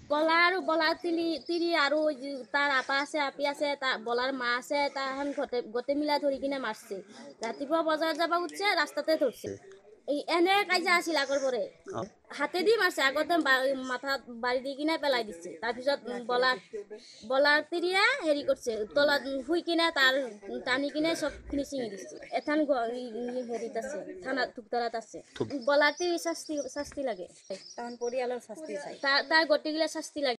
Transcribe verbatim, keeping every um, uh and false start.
বলা আৰু বলাৰ তিলি তিৰি আৰু তাৰ আপা আছে আপি আছে তাৰ বলাৰ মা আছে তাহান গোটে গোটে মিলা ধৰি কিনে মাৰছে ৰাতিপুৱা বজাৰত যাব উঠছে ৰাস্তাতে ধৰছে এই এনে কাজিয়া আছিল আগৰ পৰে হাতে দি মাৰছে আগতে মাথাত বাড়ি দি কিনে পেলাই দিছে তাৰপিছত বলাৰ বলাৰ তিৰিয়া হেৰি কৰিছে তলত শুই কিনে তাৰ টানি কিনে চবখিনি ছিঙি দিছে এথান হেৰিত আছে থানাত থুকতাৰাত আছে বলাৰ তিৰি শাস্তি শাস্তি লাগে তাহান পৰিয়ালৰ শাস্তি চাই তাৰ তাৰ গোটেইগিলা শাস্তি লাগে।